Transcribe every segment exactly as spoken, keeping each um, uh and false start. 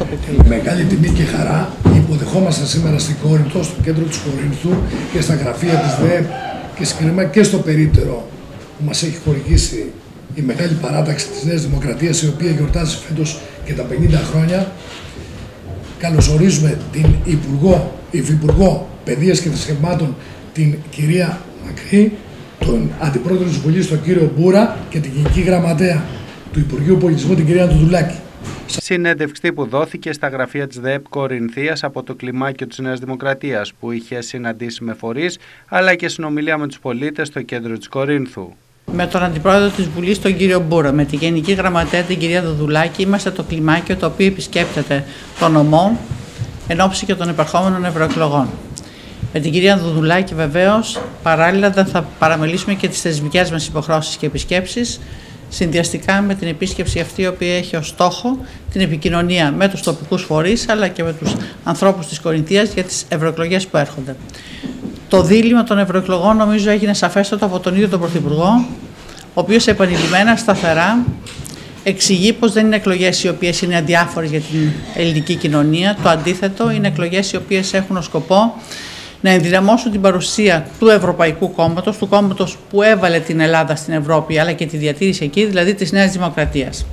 το αποκλείω. Μεγάλη τιμή και χαρά υποδεχόμαστε σήμερα στην Κόρινθο, στο κέντρο της Κορίνθου και στα γραφεία της ΔΕΕΠ και συγκεκριμένα και στο περίπτερο που μας έχει χορηγήσει η μεγάλη παράταξη της Νέας Δημοκρατίας, η οποία γιορτάζει φέτος και τα πενήντα χρόνια. Καλωσορίζουμε την Υπουργό, Υφυπουργό Παιδείας και Θρησκευμάτων, την κυρία Μακρύ, τον Αντιπρόεδρο της Βουλής, τον κύριο Μπούρα, και την Γενική Γραμματέα του Υπουργείου Πολιτισμού, την κυρία Δουδουλάκη. Συνέντευξη που δόθηκε στα γραφεία της ΔΕΕΠ Κορινθίας από το κλιμάκιο της Νέας Δημοκρατίας, που είχε συναντήσει με φορείς αλλά και συνομιλία με τους πολίτες στο κέντρο της Κορίνθου. Με τον Αντιπρόεδρο της Βουλής, τον κύριο Μπούρα, με τη Γενική Γραμματέα, την κυρία Δουδουλάκη, είμαστε το κλιμάκιο το οποίο επισκέπτεται τον νομό εν ώψη και των επερχόμενων ευρωεκλογών. Με την κυρία Δουδουλάκη, βεβαίως, παράλληλα δεν θα παραμελήσουμε και τις θεσμικές μας υποχρεώσεις και επισκέψεις, συνδυαστικά με την επίσκεψη αυτή, η οποία έχει ως στόχο την επικοινωνία με τους τοπικούς φορείς αλλά και με τους ανθρώπους της Κορινθίας για τις ευρωεκλογές που έρχονται. Το δίλημμα των ευρωεκλογών νομίζω έγινε σαφέστατο από τον ίδιο τον Πρωθυπουργό, ο οποίος επανειλημμένα, σταθερά εξηγεί πως δεν είναι εκλογές οι οποίες είναι αδιάφορες για την ελληνική κοινωνία. Το αντίθετο, είναι εκλογές οι οποίες έχουν ως σκοπό να ενδυναμώσουν την παρουσία του Ευρωπαϊκού Κόμματος, του κόμματος που έβαλε την Ελλάδα στην Ευρώπη αλλά και τη διατήρησε εκεί, δηλαδή της Νέας Δημοκρατίας.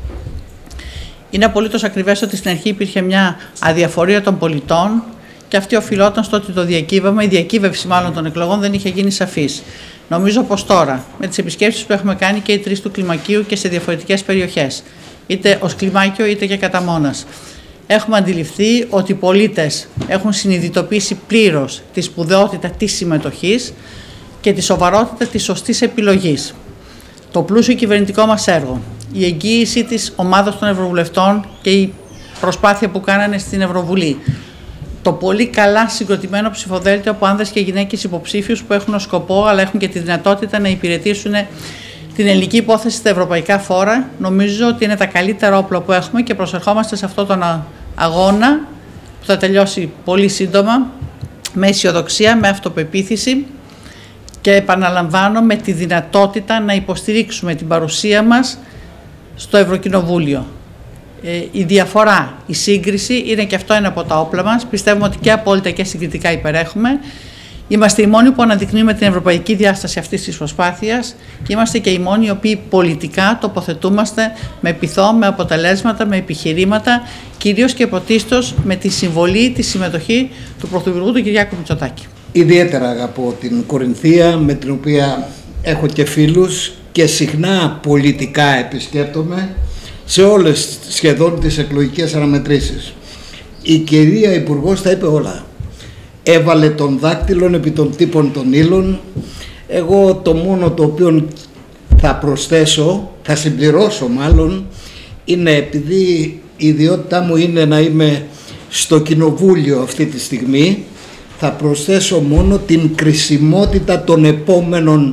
Είναι απολύτως ακριβές ότι στην αρχή υπήρχε μια αδιαφορία των πολιτών και αυτή οφειλόταν στο ότι το διακύβευμα, η διακύβευση μάλλον των εκλογών δεν είχε γίνει σαφής. Νομίζω πως τώρα, με τις επισκέψεις που έχουμε κάνει και οι τρεις του κλιμακίου και σε διαφορετικές περιοχές, είτε ως κλιμάκιο είτε και κατά μόνας, έχουμε αντιληφθεί ότι οι πολίτες έχουν συνειδητοποιήσει πλήρως τη σπουδαιότητα της συμμετοχής και τη σοβαρότητα της σωστής επιλογής. Το πλούσιο κυβερνητικό μας έργο, η εγγύηση της ομάδας των Ευρωβουλευτών και η προσπάθεια που κάνανε στην Ευρωβουλή, το πολύ καλά συγκροτημένο ψηφοδέλτιο από άνδρες και γυναίκες υποψήφιους που έχουν ως σκοπό αλλά έχουν και τη δυνατότητα να υπηρετήσουν την ελληνική υπόθεση στα ευρωπαϊκά φόρα, νομίζω ότι είναι τα καλύτερα όπλα που έχουμε και προσερχόμαστε σε αυτόν τον αγώνα που θα τελειώσει πολύ σύντομα με αισιοδοξία, με αυτοπεποίθηση και επαναλαμβάνω με τη δυνατότητα να υποστηρίξουμε την παρουσία μας στο Ευρωκοινοβούλιο. Ε, η διαφορά, η σύγκριση είναι και αυτό ένα από τα όπλα μας. Πιστεύουμε ότι και απόλυτα και συγκριτικά υπερέχουμε. Είμαστε οι μόνοι που αναδεικνύουμε την ευρωπαϊκή διάσταση αυτής της προσπάθειας και είμαστε και οι μόνοι οι οποίοι πολιτικά τοποθετούμαστε με πειθό, με αποτελέσματα, με επιχειρήματα, κυρίως και πρωτίστως με τη συμβολή, τη συμμετοχή του Πρωθυπουργού του Κυριάκου Μητσοτάκη. Ιδιαίτερα αγαπώ την Κορινθία, με την οποία έχω και φίλους και συχνά πολιτικά επισκέπτομαι σε όλες σχεδόν τις εκλογικές αναμετρήσεις. Η κυρία Υπουργός τα είπε όλα. Έβαλε τον δάκτυλον επί των τύπων των ύλων. Εγώ το μόνο το οποίο θα προσθέσω, θα συμπληρώσω μάλλον, είναι επειδή η ιδιότητά μου είναι να είμαι στο κοινοβούλιο αυτή τη στιγμή, θα προσθέσω μόνο την κρισιμότητα των επόμενων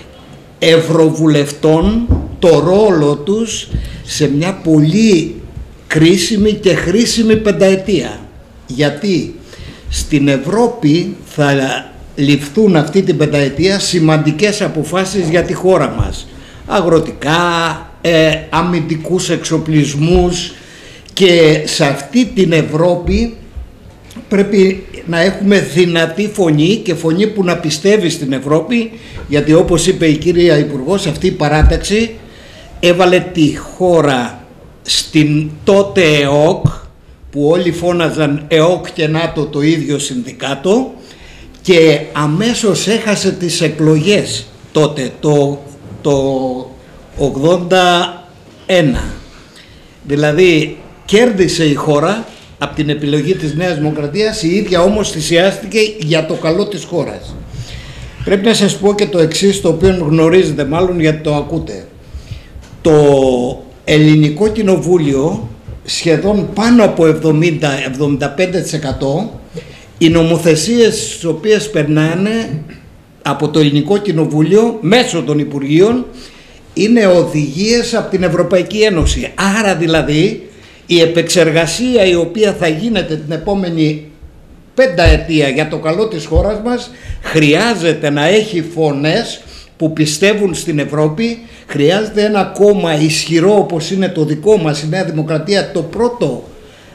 ευρωβουλευτών, το ρόλο τους σε μια πολύ κρίσιμη και χρήσιμη πενταετία. Γιατί στην Ευρώπη θα ληφθούν αυτή την πενταετία σημαντικές αποφάσεις για τη χώρα μας. Αγροτικά, ε, αμυντικούς εξοπλισμούς, και σε αυτή την Ευρώπη πρέπει να έχουμε δυνατή φωνή και φωνή που να πιστεύει στην Ευρώπη, γιατί όπως είπε η κυρία Υπουργός, αυτή η παράταξη έβαλε τη χώρα στην τότε ΕΟΚ, που όλοι φώναζαν ΕΟΚ και ΝΑΤΟ το ίδιο συνδικάτο, και αμέσως έχασε τις εκλογές τότε το, το ογδόντα ένα. Δηλαδή κέρδισε η χώρα από την επιλογή της Νέας Δημοκρατίας, η ίδια όμως θυσιάστηκε για το καλό της χώρας. Πρέπει να σας πω και το εξής, το οποίο γνωρίζετε μάλλον γιατί το ακούτε. Το Ελληνικό Κοινοβούλιο, σχεδόν πάνω από εβδομήντα με εβδομήντα πέντε τοις εκατό, οι νομοθεσίες τις οποίες περνάνε από το Ελληνικό Κοινοβούλιο μέσω των Υπουργείων είναι οδηγίες από την Ευρωπαϊκή Ένωση. Άρα δηλαδή η επεξεργασία η οποία θα γίνεται την επόμενη πενταετία για το καλό της χώρας μας χρειάζεται να έχει φωνές που πιστεύουν στην Ευρώπη. Χρειάζεται ένα κόμμα ισχυρό όπως είναι το δικό μας, η Νέα Δημοκρατία, το πρώτο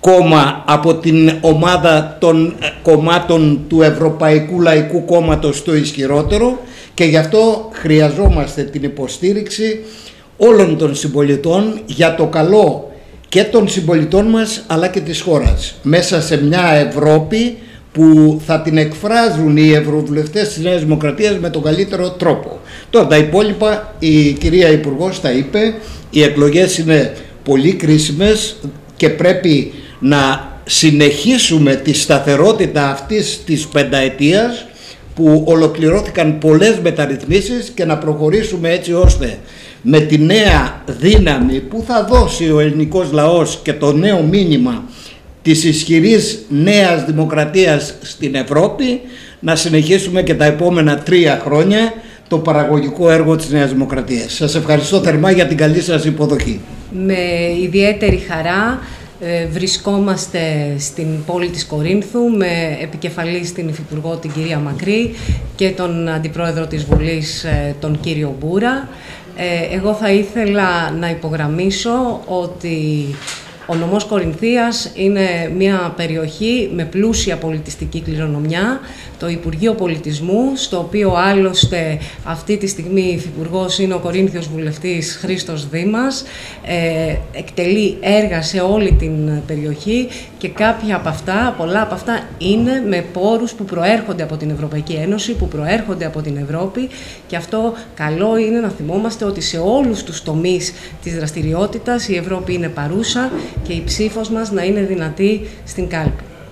κόμμα από την ομάδα των κομμάτων του Ευρωπαϊκού Λαϊκού Κόμματος το ισχυρότερο, και γι' αυτό χρειαζόμαστε την υποστήριξη όλων των συμπολιτών για το καλό και των συμπολιτών μας αλλά και της χώρας, μέσα σε μια Ευρώπη που θα την εκφράζουν οι ευρωβουλευτές της Νέας Δημοκρατίας με τον καλύτερο τρόπο. Τώρα τα υπόλοιπα η κυρία Υπουργός τα είπε, οι εκλογές είναι πολύ κρίσιμες και πρέπει να συνεχίσουμε τη σταθερότητα αυτής της πενταετίας που ολοκληρώθηκαν πολλές μεταρρυθμίσεις και να προχωρήσουμε έτσι ώστε με τη νέα δύναμη που θα δώσει ο ελληνικός λαός και το νέο μήνυμα της ισχυρής νέας δημοκρατίας στην Ευρώπη να συνεχίσουμε και τα επόμενα τρία χρόνια το παραγωγικό έργο της Νέας Δημοκρατίας. Σας ευχαριστώ θερμά για την καλή σας υποδοχή. Με ιδιαίτερη χαρά ε, βρισκόμαστε στην πόλη της Κορίνθου με επικεφαλής την Υφυπουργό την κυρία Μακρύ και τον Αντιπρόεδρο της Βουλής ε, τον κύριο Μπούρα. Ε, εγώ θα ήθελα να υπογραμμίσω ότι ο νομός Κορινθίας είναι μια περιοχή με πλούσια πολιτιστική κληρονομιά, το Υπουργείο Πολιτισμού, στο οποίο άλλωστε αυτή τη στιγμή υφυπουργός είναι ο Κορίνθιος βουλευτής Χρήστος Δήμας, ε, εκτελεί έργα σε όλη την περιοχή και κάποια από αυτά, πολλά από αυτά είναι με πόρους που προέρχονται από την Ευρωπαϊκή Ένωση, που προέρχονται από την Ευρώπη, και αυτό καλό είναι να θυμόμαστε ότι σε όλους τους τομείς της δραστηριότητας η Ευρώπη είναι παρούσα και η ψήφος μας να είναι δυνατή στην κάλπη.